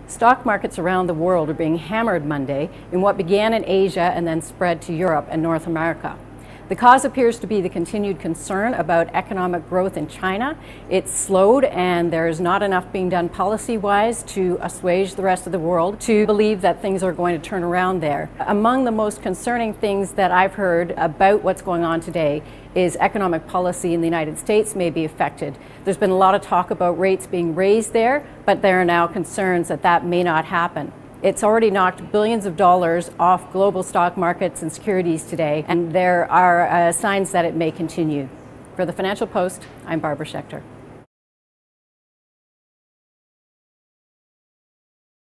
Stock markets around the world are being hammered Monday in what began in Asia and then spread to Europe and North America. The cause appears to be the continued concern about economic growth in China. It's slowed and there's not enough being done policy-wise to assuage the rest of the world to believe that things are going to turn around there. Among the most concerning things that I've heard about what's going on today is economic policy in the United States may be affected. There's been a lot of talk about rates being raised there, but there are now concerns that that may not happen. It's already knocked billions of dollars off global stock markets and securities today, and there are signs that it may continue. For the Financial Post, I'm Barbara Schechter.